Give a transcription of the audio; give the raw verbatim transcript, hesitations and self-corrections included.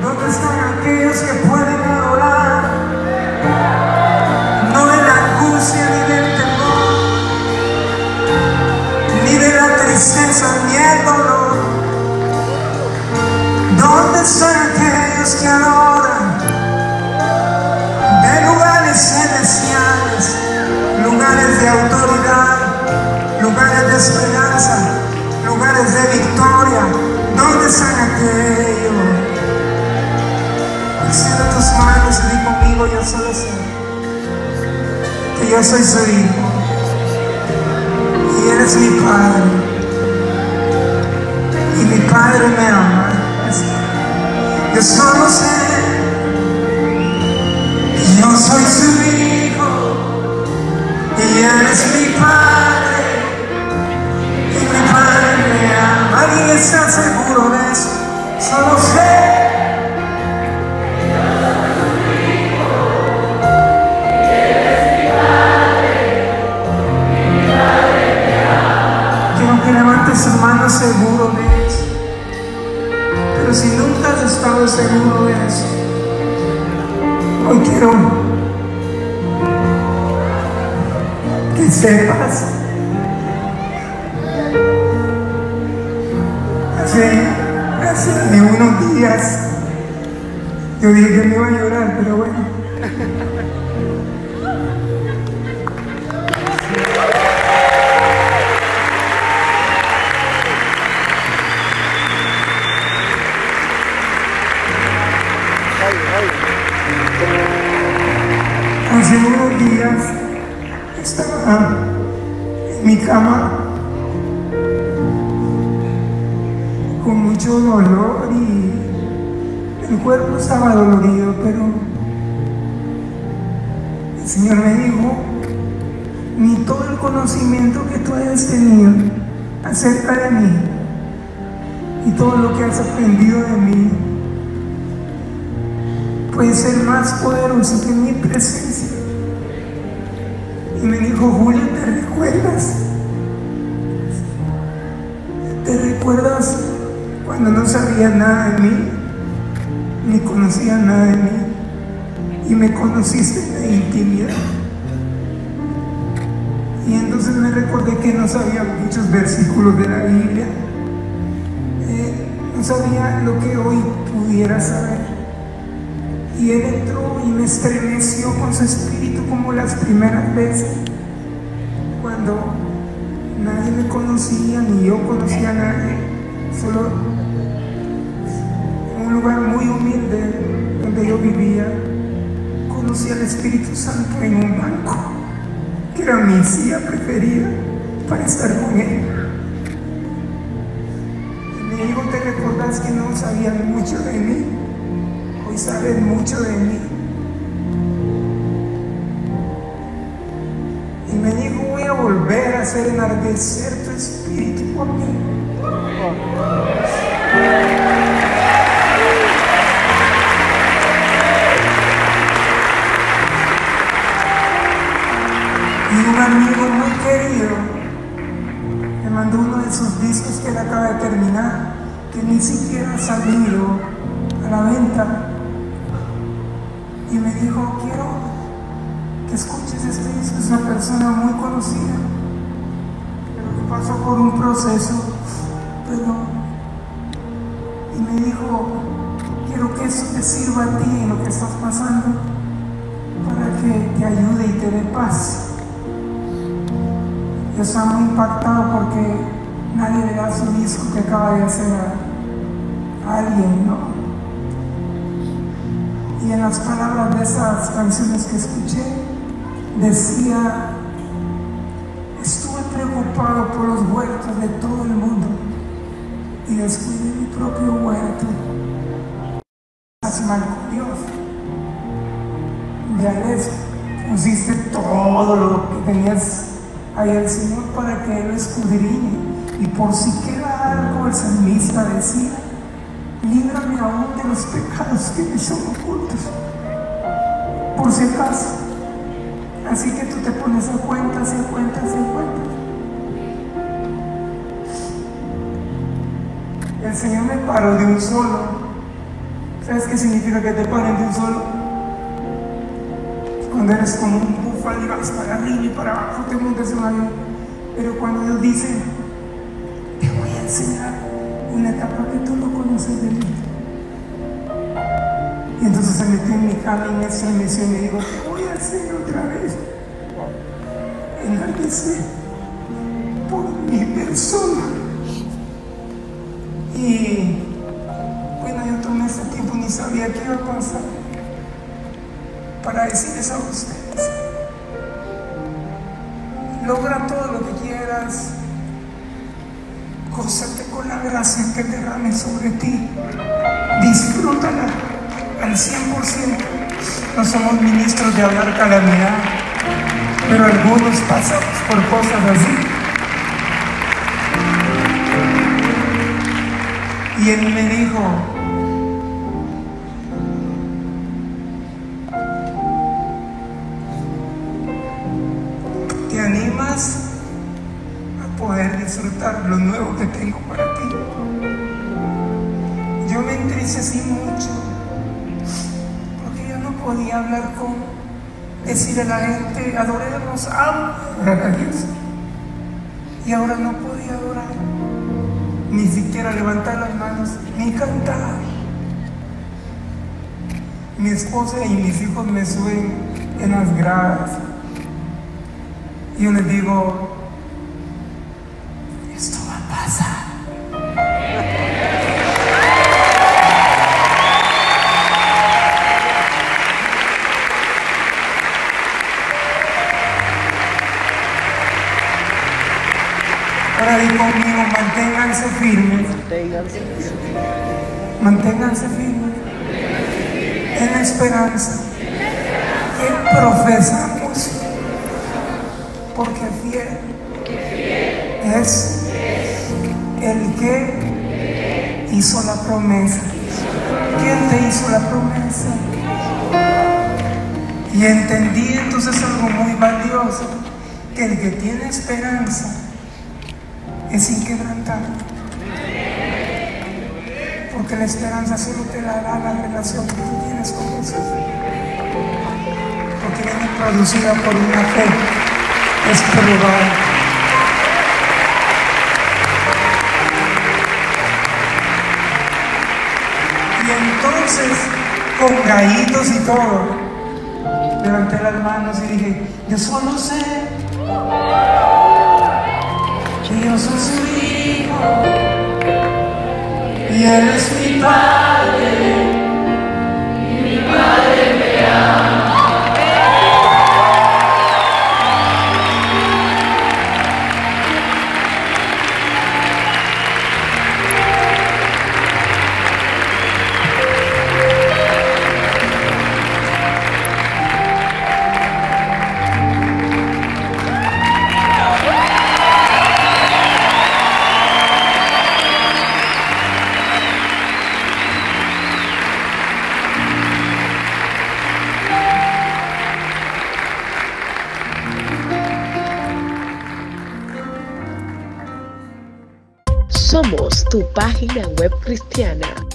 ¿Dónde están aquellos que pueden adorar? No de la angustia ni del temor, ni de la tristeza ni el dolor. ¿Dónde están aquellos que adoran de lugares celestiales, lugares de autoridad, lugares de esperanza, lugares de victoria? ¿Dónde están aquellos? Extiende tus manos y di conmigo: yo solo sé que yo soy su hijo y Él es mi Padre, y mi Padre me ama. Yo solo sé que yo soy su hijo y Él es mi Padre, y mi Padre me ama. ¿Alguien está seguro de eso? Solo sé. Que levantes tus manos seguro de eso. Pero si nunca has estado seguro de eso, hoy quiero que sepas. Hace, hace unos días yo dije que me iba a llorar, pero bueno. Hace unos días estaba en mi cama con mucho dolor y el cuerpo estaba dolorido, pero el Señor me dijo: ni todo el conocimiento que tú hayas tenido acerca de mí y todo lo que has aprendido de mí puede ser más poderoso que mi presencia. Y me dijo: Julio, ¿te recuerdas? ¿Te recuerdas cuando no sabías nada de mí, ni conocías nada de mí, y me conociste en la intimidad? Y entonces me recordé que no sabía muchos versículos de la Biblia, eh, no sabía lo que hoy pudiera saber. Y Él entró y me estremeció con su espíritu como las primeras veces, cuando nadie me conocía, ni yo conocía a nadie, solo en un lugar muy humilde donde yo vivía. Conocí al Espíritu Santo en un banco, que era mi silla preferida para estar con Él. Y me dijo: ¿te recordás que no sabías mucho de mí? Hoy sabes mucho de mí. Y me dijo: voy a volver a hacer enardecer tu espíritu por mí. Y un amigo muy querido me mandó uno de esos discos que él acaba de terminar, que ni siquiera ha salido a la venta. Y me dijo: quiero que escuches este disco. Es una persona muy conocida, pero que pasó por un proceso, pero... y me dijo: quiero que eso te sirva a ti en lo que estás pasando, para que te ayude y te dé paz. Yo estaba muy impactado porque nadie le da su disco que acaba de hacer a, a alguien, ¿no? Y en las palabras de esas canciones que escuché, decía: estuve preocupado por los huertos de todo el mundo y descuidé mi propio huerto. Estás mal con Dios. Ya les pusiste todo lo que tenías ahí al Señor para que Él lo escudriñe. Y por si queda algo, el salmista decía: líbrame aún de los pecados que me son ocultos, por si acaso. Así que tú te pones a cuentas y a cuentas y a cuentas. El Señor me paró de un solo ¿Sabes qué significa que te paren de un solo? Cuando eres como un búfalo y vas para arriba y para abajo, te montas en un avión. Pero cuando Dios dice, te voy a enseñar una etapa que tú no conoces de mí. Y entonces se metió en mi cama y me estremeció y me dijo, te voy a hacer otra vez enaltecer por mi persona. Y bueno, yo tomé ese tiempo, ni sabía qué iba a pasar, para decirles a ustedes, logra todo lo que quieras, gózate con la gracia que derrame sobre ti, disfrútala al cien por ciento. No somos ministros de hablar calamidad, pero algunos pasamos por cosas así. Y él me dijo, ¿te animas a poder disfrutar lo nuevo que tengo para ti? Yo me entristecí mucho porque yo no podía hablar con, decirle a la gente, adoremos, amo adorar a Dios. Y ahora no podía adorar, ni siquiera levantar las manos, ni cantar. Mi esposa y mis hijos me suben en las gradas. Y yo les digo, esto va a pasar. Ahora di conmigo, manténganse firmes. Manténganse firmes en la esperanza que profesamos, porque fiel es el que hizo la promesa. ¿Quién te hizo la promesa? Y entendí entonces algo muy valioso, que el que tiene esperanza es inquebrantable, porque la esperanza solo te la da la relación que tú tienes con Jesús, porque viene producida por una fe, es probada. Y entonces, con gallitos y todo, levanté las manos y dije, yo solo sé que yo soy su hijo y él es mi padre y mi padre me ama. Somos tu página web cristiana.